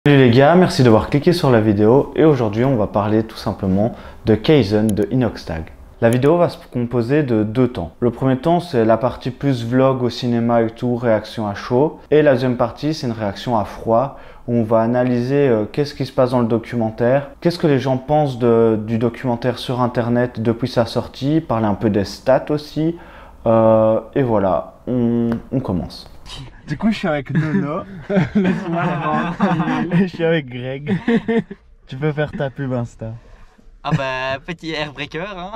Salut les gars, merci d'avoir cliqué sur la vidéo et aujourd'hui on va parler tout simplement de Kaizen de Inoxtag. La vidéo va se composer de deux temps. Le premier temps c'est la partie plus vlog au cinéma et tout, réaction à chaud. Et la deuxième partie c'est une réaction à froid où on va analyser qu'est-ce qui se passe dans le documentaire, qu'est-ce que les gens pensent du documentaire sur internet depuis sa sortie, parler un peu des stats aussi. Et voilà, on commence. Du coup, je suis avec Nono. Et je suis avec Greg. Tu peux faire ta pub Insta. Ah bah, petit airbreaker, hein.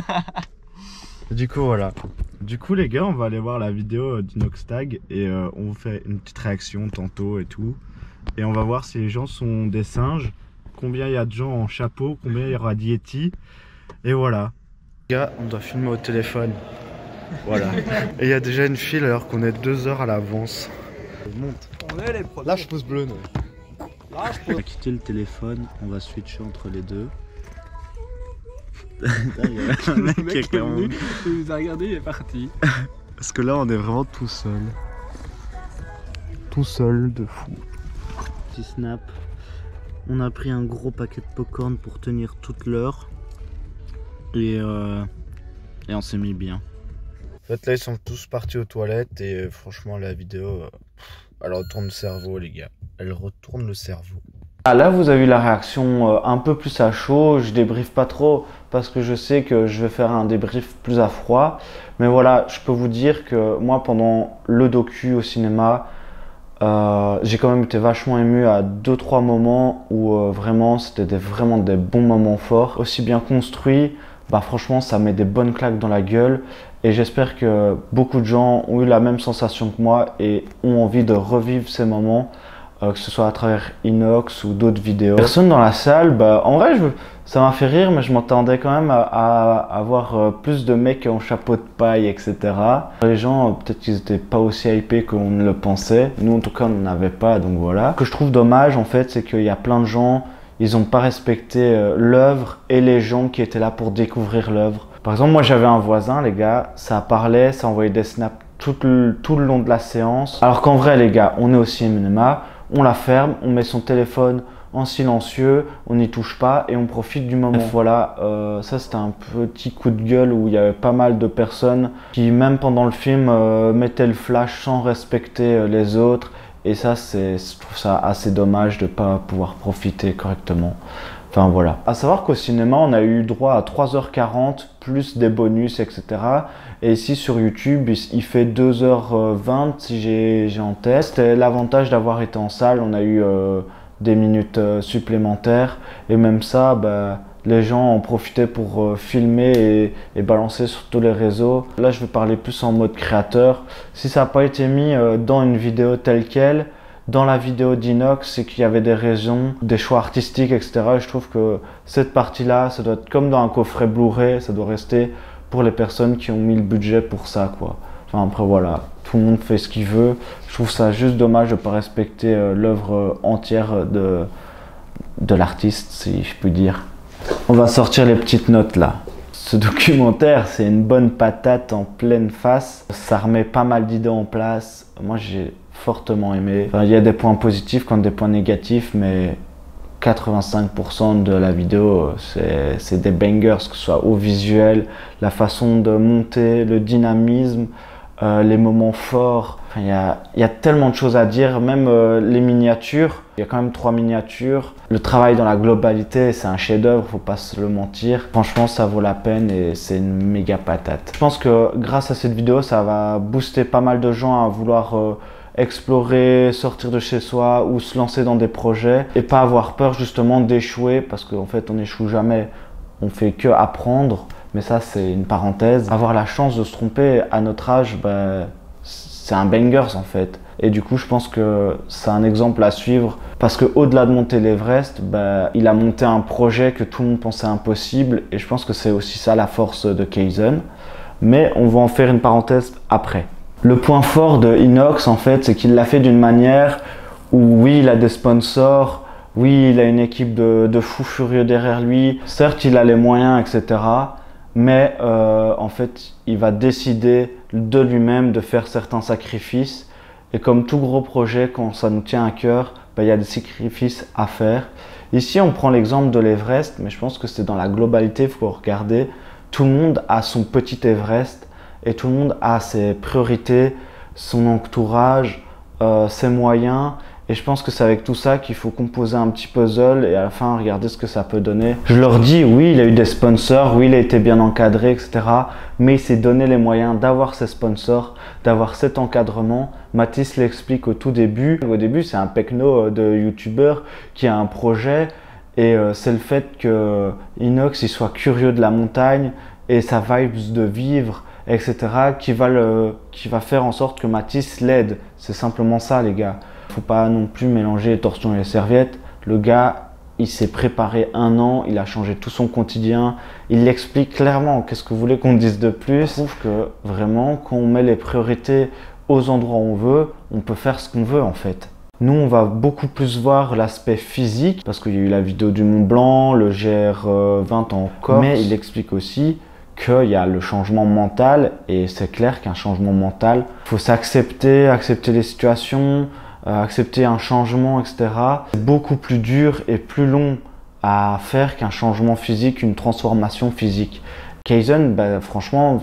Du coup, voilà. Du coup, les gars, on va aller voir la vidéo d'Inoxtag et on vous fait une petite réaction tantôt et tout. Et on va voir si les gens sont des singes, combien il y a de gens en chapeau, combien il y aura d'Yeti. Et voilà. Les gars, on doit filmer au téléphone. Voilà. Et il y a déjà une file alors qu'on est 2 heures à l'avance. Monte. On est les pros. Lâche pouce bleu, non. Lâche On va quitter le téléphone, on va switcher entre les deux. Il y a un mec qui est clairement... Il nous a regardé, il est parti. Parce que là on est vraiment tout seul. Tout seul de fou. Petit snap. On a pris un gros paquet de popcorn pour tenir toute l'heure. Et on s'est mis bien. En fait là ils sont tous partis aux toilettes et franchement la vidéo elle retourne le cerveau les gars. Elle retourne le cerveau. Ah, là vous avez eu la réaction un peu plus à chaud, je débriefe pas trop parce que je sais que je vais faire un débrief plus à froid. Mais voilà, je peux vous dire que moi pendant le docu au cinéma, j'ai quand même été vachement ému à 2-3 moments où vraiment c'était vraiment des bons moments forts, aussi bien construits. Bah franchement ça met des bonnes claques dans la gueule et j'espère que beaucoup de gens ont eu la même sensation que moi et ont envie de revivre ces moments, que ce soit à travers Inox ou d'autres vidéos. Personne dans la salle, bah en vrai ça m'a fait rire mais je m'attendais quand même à avoir plus de mecs en chapeau de paille etc. Les gens peut-être qu'ils étaient pas aussi hypés qu'on ne le pensait, nous en tout cas on n'en avait pas donc voilà. Ce que je trouve dommage en fait c'est qu'il y a plein de gens, ils n'ont pas respecté l'œuvre et les gens qui étaient là pour découvrir l'œuvre. Par exemple, moi j'avais un voisin, les gars, ça parlait, ça envoyait des snaps tout le long de la séance. Alors qu'en vrai, les gars, on est au cinéma, on la ferme, on met son téléphone en silencieux, on n'y touche pas et on profite du moment. Voilà, ça c'était un petit coup de gueule où il y avait pas mal de personnes qui, même pendant le film, mettaient le flash sans respecter les autres. Et ça, je trouve ça assez dommage de ne pas pouvoir profiter correctement. Enfin voilà. À savoir qu'au cinéma, on a eu droit à 3h40 plus des bonus, etc. Et ici sur YouTube, il fait 2h20 si j'ai en tête. C'était l'avantage d'avoir été en salle. On a eu des minutes supplémentaires. Et même ça, bah, les gens en profitaient pour filmer et balancer sur tous les réseaux. Là, je vais parler plus en mode créateur. Si ça n'a pas été mis dans une vidéo telle quelle, dans la vidéo d'Inox, c'est qu'il y avait des raisons, des choix artistiques, etc. Et je trouve que cette partie-là, ça doit être comme dans un coffret Blu-ray, ça doit rester pour les personnes qui ont mis le budget pour ça, quoi. Enfin, après, voilà, tout le monde fait ce qu'il veut. Je trouve ça juste dommage de ne pas respecter l'œuvre entière de l'artiste, si je puis dire. On va sortir les petites notes là. Ce documentaire, c'est une bonne patate en pleine face. Ça remet pas mal d'idées en place. Moi, j'ai fortement aimé. Enfin, il y a des points positifs comme des points négatifs, mais 85% de la vidéo, c'est des bangers, que ce soit au visuel, la façon de monter, le dynamisme, les moments forts. Enfin, il y a tellement de choses à dire, même les miniatures. Il y a quand même 3 miniatures. Le travail dans la globalité, c'est un chef-d'œuvre, faut pas se le mentir. Franchement, ça vaut la peine et c'est une méga patate. Je pense que grâce à cette vidéo, ça va booster pas mal de gens à vouloir explorer, sortir de chez soi ou se lancer dans des projets et pas avoir peur justement d'échouer parce qu'en fait, on n'échoue jamais. On fait que apprendre. Mais ça, c'est une parenthèse. Avoir la chance de se tromper à notre âge, bah, c'est un bangers en fait. Et du coup, je pense que c'est un exemple à suivre parce qu'au-delà de monter l'Everest, bah, il a monté un projet que tout le monde pensait impossible. Et je pense que c'est aussi ça la force de Kaizen. Mais on va en faire une parenthèse après. Le point fort de Inox, en fait, c'est qu'il l'a fait d'une manière où, oui, il a des sponsors. Oui, il a une équipe de fous furieux derrière lui. Certes, il a les moyens, etc. Mais en fait, il va décider de lui-même de faire certains sacrifices. Et comme tout gros projet, quand ça nous tient à cœur, il y a des sacrifices à faire. Ici, on prend l'exemple de l'Everest, mais je pense que c'est dans la globalité, il faut regarder. Tout le monde a son petit Everest et tout le monde a ses priorités, son entourage, ses moyens. Et je pense que c'est avec tout ça qu'il faut composer un petit puzzle et à la fin regarder ce que ça peut donner. Je leur dis, oui, il a eu des sponsors, oui, il a été bien encadré, etc. Mais il s'est donné les moyens d'avoir ces sponsors, d'avoir cet encadrement. Mathis l'explique au tout début. Au début, c'est un pecno de youtubeur qui a un projet et c'est le fait que Inox il soit curieux de la montagne et sa vibe de vivre, etc. qui va faire en sorte que Mathis l'aide. C'est simplement ça, les gars. Faut pas non plus mélanger les torchons et les serviettes. Le gars, il s'est préparé 1 an, il a changé tout son quotidien. Il l'explique clairement. Qu'est-ce que vous voulez qu'on dise de plus? Je trouve que vraiment, quand on met les priorités aux endroits où on veut, on peut faire ce qu'on veut en fait. Nous, on va beaucoup plus voir l'aspect physique parce qu'il y a eu la vidéo du Mont Blanc, le GR20 en Corse. Mais il explique aussi qu'il y a le changement mental et c'est clair qu'un changement mental, il faut s'accepter, accepter les situations, accepter un changement, etc. C'est beaucoup plus dur et plus long à faire qu'un changement physique, une transformation physique. Kaizen, franchement,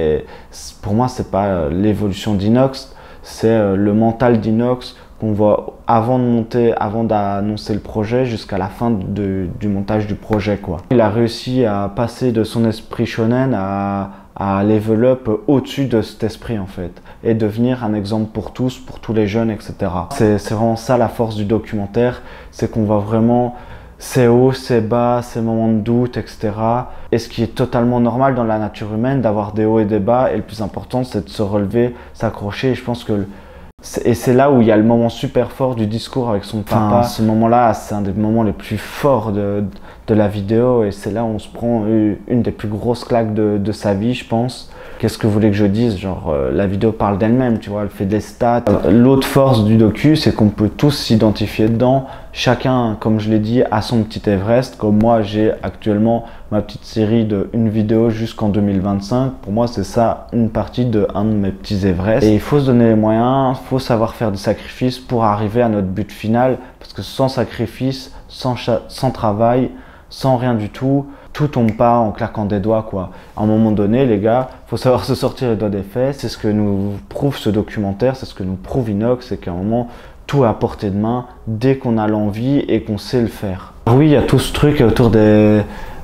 pour moi, c'est pas l'évolution d'Inox, c'est le mental d'Inox qu'on voit avant de monter, avant d'annoncer le projet jusqu'à la fin du montage du projet, quoi. Il a réussi à passer de son esprit shonen à level up au-dessus de cet esprit en fait et devenir un exemple pour tous les jeunes, etc. C'est vraiment ça la force du documentaire, c'est qu'on voit vraiment ses hauts, ses bas, ses moments de doute, etc. Et ce qui est totalement normal dans la nature humaine d'avoir des hauts et des bas, et le plus important c'est de se relever, s'accrocher. Et je pense que c'est là où il y a le moment super fort du discours avec son papa. Ce moment-là, c'est un des moments les plus forts de la vidéo et c'est là où on se prend une des plus grosses claques de sa vie, je pense. Qu'est-ce que vous voulez que je dise? Genre, la vidéo parle d'elle-même, tu vois, elle fait des stats. L'autre force du docu, c'est qu'on peut tous s'identifier dedans. Chacun, comme je l'ai dit, a son petit Everest. Comme moi, j'ai actuellement ma petite série de une vidéo jusqu'en 2025. Pour moi, c'est ça, une partie de un de mes petits Everest. Et il faut se donner les moyens, il faut savoir faire des sacrifices pour arriver à notre but final. Parce que sans sacrifice, sans travail, sans rien du tout, tout tombe pas en claquant des doigts, quoi. À un moment donné, les gars, faut savoir se sortir les doigts des fesses. C'est ce que nous prouve ce documentaire, c'est ce que nous prouve Inox, c'est qu'à un moment, tout est à portée de main dès qu'on a l'envie et qu'on sait le faire. Oui, il y a tout ce truc autour des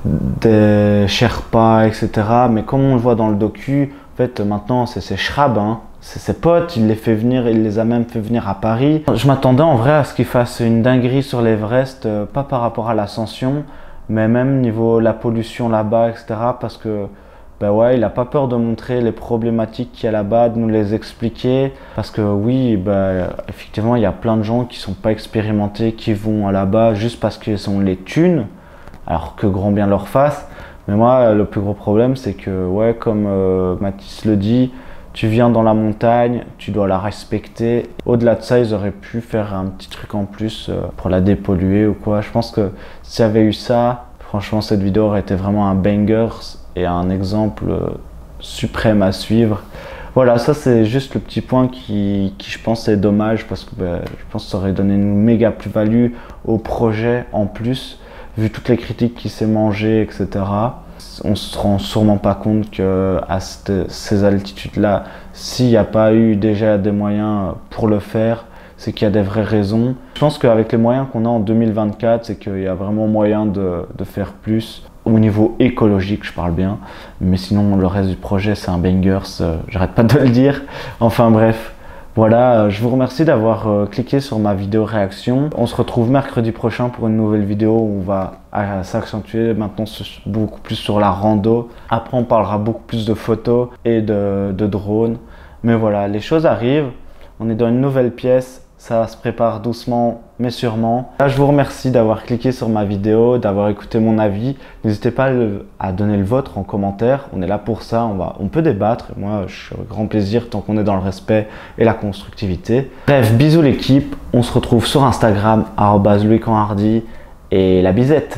Sherpas, etc. Mais comme on le voit dans le docu, en fait, maintenant, c'est ses Shrab, hein. C'est ses potes, il les fait venir, il les a même fait venir à Paris. Je m'attendais en vrai à ce qu'il fasse une dinguerie sur l'Everest, pas par rapport à l'ascension, mais même niveau la pollution là-bas, etc. Parce que, ouais, il n'a pas peur de montrer les problématiques qu'il y a là-bas, de nous les expliquer. Parce que oui, effectivement, il y a plein de gens qui ne sont pas expérimentés, qui vont là-bas juste parce qu'ils ont les thunes, alors que grand bien leur fasse. Mais moi, le plus gros problème, c'est que, ouais, comme Mathis le dit, tu viens dans la montagne, tu dois la respecter. Au-delà de ça, ils auraient pu faire un petit truc en plus pour la dépolluer ou quoi. Je pense que s'il y avait eu ça, franchement, cette vidéo aurait été vraiment un banger et un exemple suprême à suivre. Voilà, ça c'est juste le petit point qui je pense est dommage parce que je pense que ça aurait donné une méga plus-value au projet en plus, vu toutes les critiques qui s'est mangées, etc. On se rend sûrement pas compte qu'à ces altitudes-là, s'il n'y a pas eu déjà des moyens pour le faire, c'est qu'il y a des vraies raisons. Je pense qu'avec les moyens qu'on a en 2024, c'est qu'il y a vraiment moyen de faire plus. Au niveau écologique, je parle bien. Mais sinon, le reste du projet, c'est un banger, j'arrête pas de le dire. Enfin bref. Voilà, je vous remercie d'avoir cliqué sur ma vidéo réaction. On se retrouve mercredi prochain pour une nouvelle vidéo où on va s'accentuer maintenant beaucoup plus sur la rando. Après, on parlera beaucoup plus de photos et de drones. Mais voilà, les choses arrivent. On est dans une nouvelle pièce. Ça se prépare doucement mais sûrement. Là, je vous remercie d'avoir cliqué sur ma vidéo, d'avoir écouté mon avis. N'hésitez pas à donner le vôtre en commentaire. On est là pour ça, on peut débattre. Moi, je suis avec grand plaisir tant qu'on est dans le respect et la constructivité. Bref, bisous l'équipe. On se retrouve sur Instagram, @louiscanhardy et la bisette.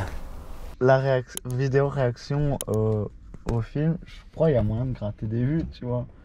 La vidéo réaction au film, je crois qu'il y a moyen de gratter des vues, tu vois.